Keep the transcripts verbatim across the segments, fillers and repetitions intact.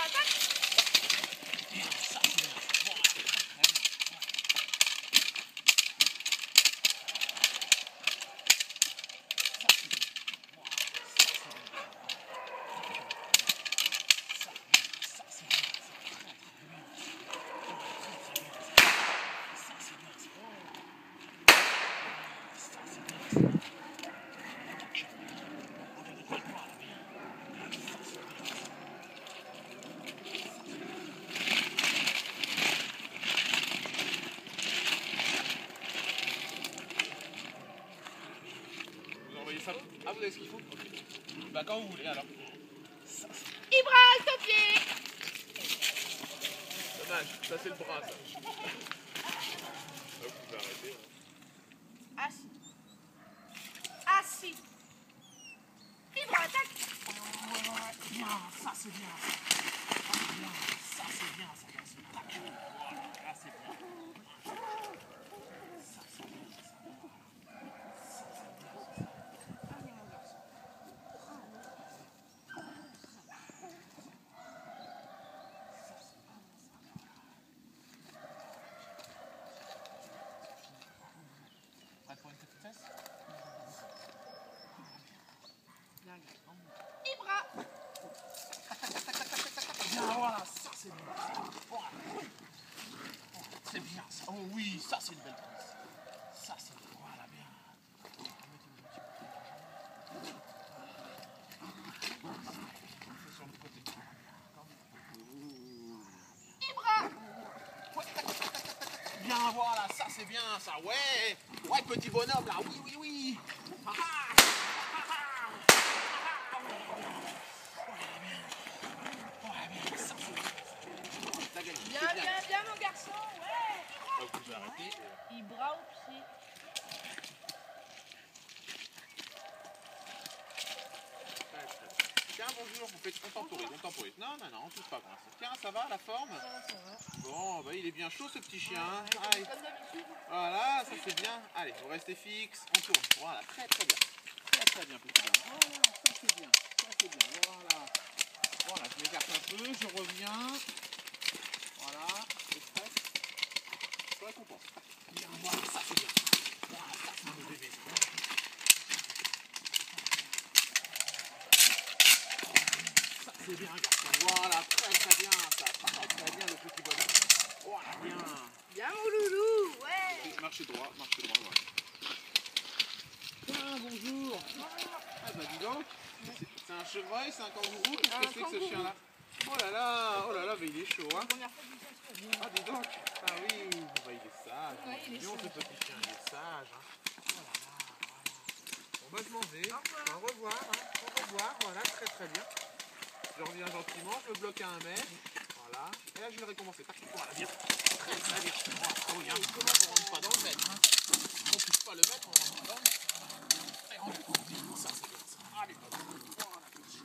attaque. Bien, ça c'est bien. Voilà, très bien. Ça c'est bien. Voilà, ça c'est bien. Ça, ça c'est bien. Ça c'est bien. Ça c'est bien. Ça c'est bien. Vous envoyez ça? Ah, vous avez ce qu'il faut? Ok. Bah, quand vous voulez alors. Ça, c'est... Ibra, ton pied. Dommage, ça c'est le bras ça. Ah, vous pouvez arrêter. Hein. Assis. Assis. Ibra, attaque. Bien, ça c'est bien. Ça c'est bien, ça c'est bien, ça bien, c'est tac. Voilà, là c'est bien. Ça c'est bien, ça. Ça c'est bien, ça. Allez mon garçon. Prête pour une petite fesse? Ibra. Bien, voilà, ça c'est bien. Voilà. C'est bien ça. Oh oui, ça c'est une belle prise. Ça c'est bien. Voilà, bien. C'est sur le côté. Ibra. Bien, voilà, ça c'est bien ça. Ouais. Ouais, petit bonhomme là. Oui, oui, oui. Ah, ah. Bien, bien, bien, mon garçon. Ouais. Vous pouvez arrêter. Ibra au pied. Tiens, bonjour, vous faites, on temporise, on temporise. Non, non, non, on touche pas pour l'instant. Tiens, ça va la forme? Ça va, ça va. Bon, bah il est bien chaud ce petit chien. Hein. Ouais, Allez. comme d'habitude. Voilà, ça c'est bien. Allez, vous restez fixe, on tourne. Voilà, très très bien. Très très bien, petit bonhomme. Voilà, ça c'est bien, ça c'est bien. Voilà. Voilà, je m'écarte un peu, je reviens. Voilà, je presse. Je récompense. Bien, voilà, ça c'est bien. Voilà, ça c'est un beau bébé. Ça c'est bien, garçon. Voilà, très très bien, ça. Très très bien, le petit bonhomme. Voilà, bien. Bien, mon loulou. Ouais. Marchez droit, marchez droit, voilà. Tiens, bonjour. Ah bah dis donc, c'est un chevreuil, c'est un kangourou, qu'est-ce que c'est que ce chien-là? Oh là là, oh là là, mais il est chaud, hein. Ah dis donc, ah oui, bah, il est sage. Ouais, il est Dis donc, ce sage. petit chien, il est sage, hein. Oh là là, voilà. Bon bah je m'en vais, au revoir, hein. Au revoir, voilà, très très bien. Je reviens gentiment, je me bloque à un mètre, voilà. Et là je vais le récompenser, tac, voilà, bien. Très très bien. Voilà, ah oui, hein. On rentre pas dans le mètre, hein. On touche pas le mètre, on rentre pas dans le mètre. Et on est bien, ça c'est bien ça. Allez, voilà, petit.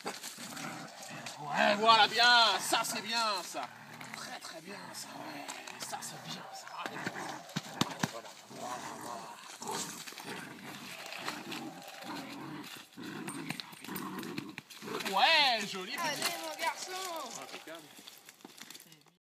Ouais, voilà, bien, ça c'est bien ça. Très très bien ça, ouais.